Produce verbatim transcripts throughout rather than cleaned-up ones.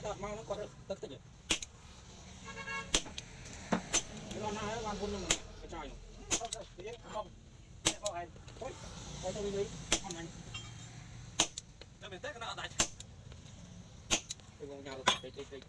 tọt mau nó còn tất tất nhỉ cái con nào con vun luôn cái trời không không không hay thôi thôi tôi đi con này cho mình tết cái nào tại tôi ngồi nhau cái cái cái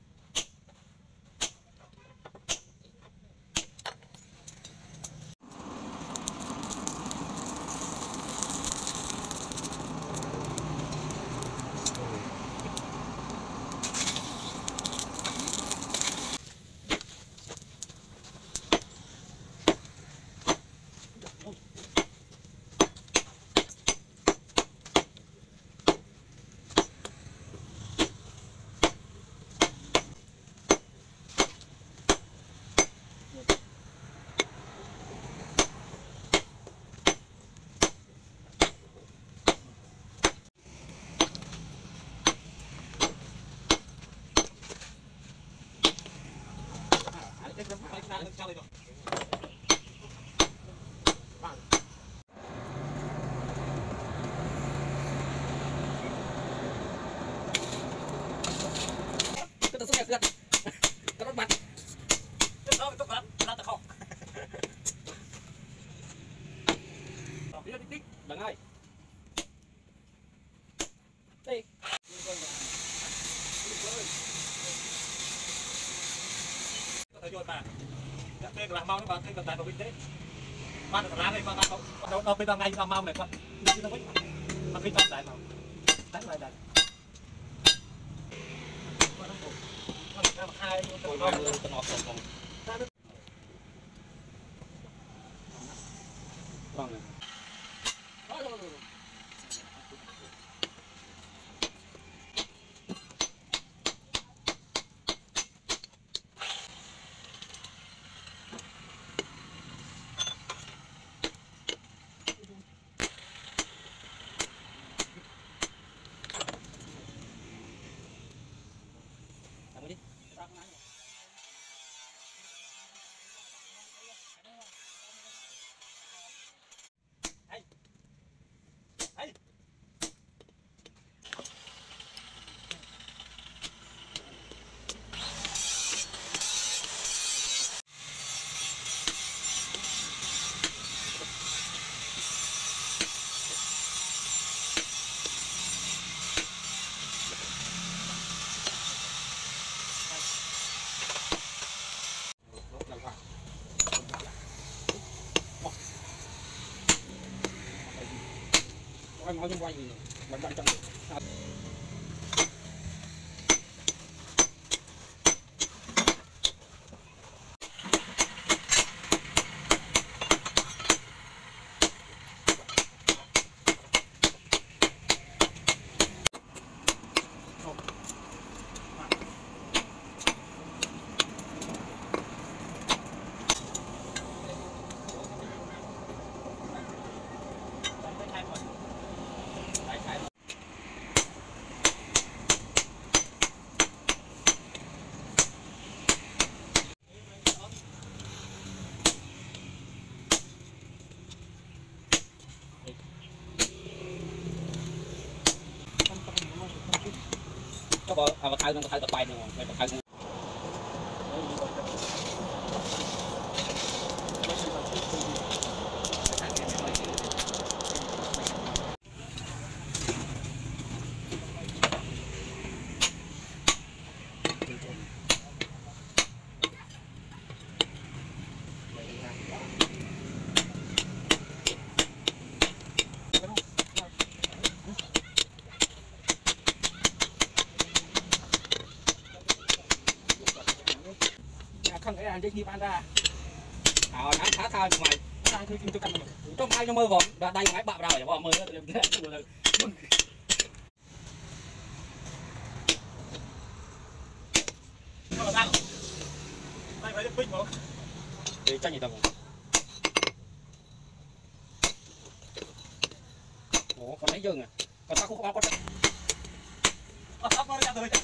cái tao xuất hiện cái nó bật cái đó tốt lắm nó ta không đi đi đi đừng ai đi thời gian mà cái cái làm mau nó vào cái cần tài vào kinh tế ban được lá này con tao đâu đâu bây giờ ngay làm mau này con đi nó quýt mà kinh tài vào đánh lại đây hai tôi mau tôi ngọt còn còn này mau xung quanh thì mình đang trong có bộ à thay nó thay tập bài nữa phải thay không thể ăn đi ban ra à nắng khá thai ngoài thai thôi tôi cầm trong hai trong mơ vòng và đây máy bạo rồi bỏ mơ thì tranh gì tầm ủa con thấy dừng à còn sao không có con ốc nó ra rồi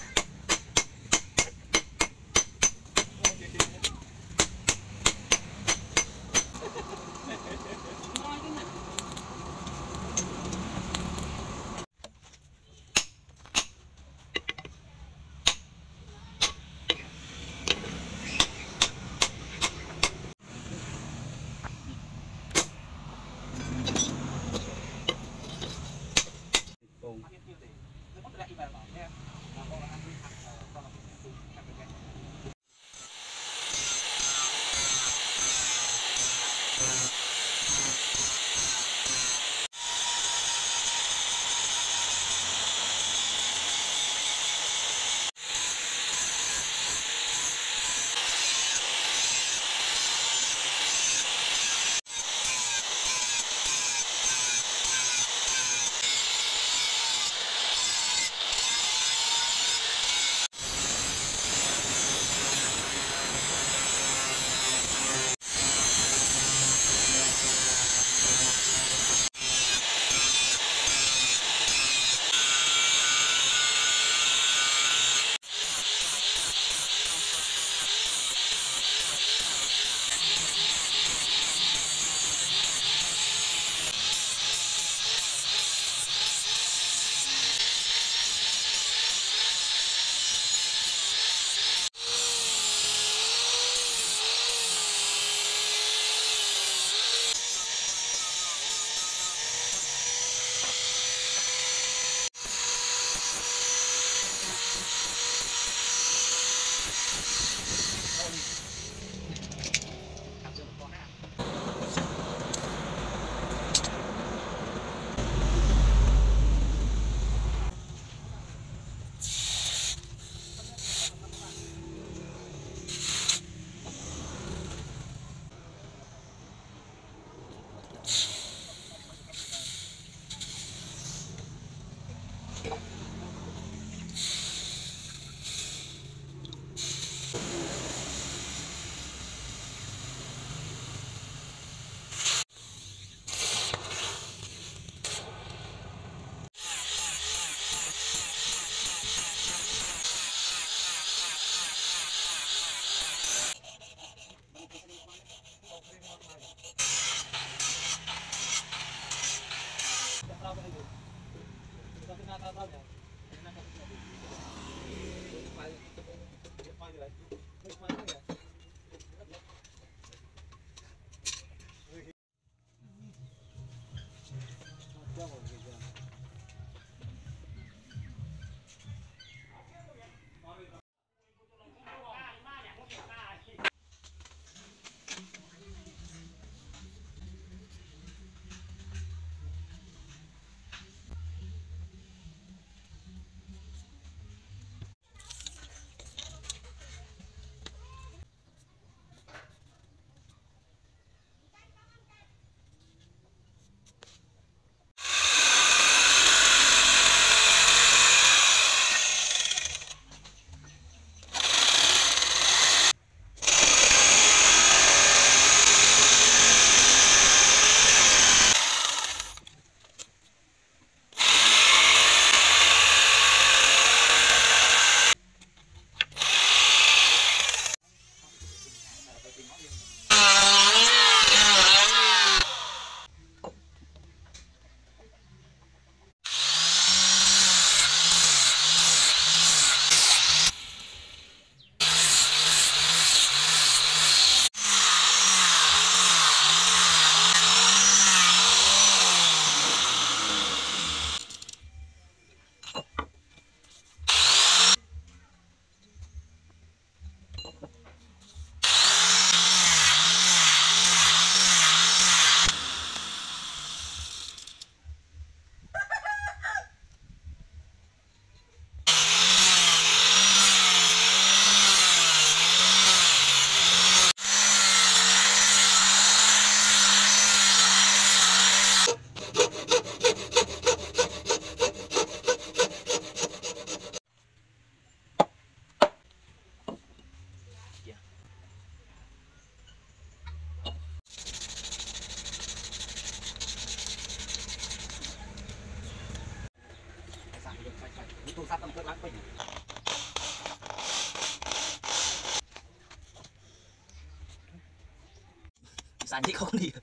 Sành thì không đi.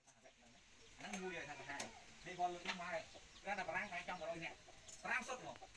Đi con lưỡi mai ra là rang trong rồi nè, rang sốt một.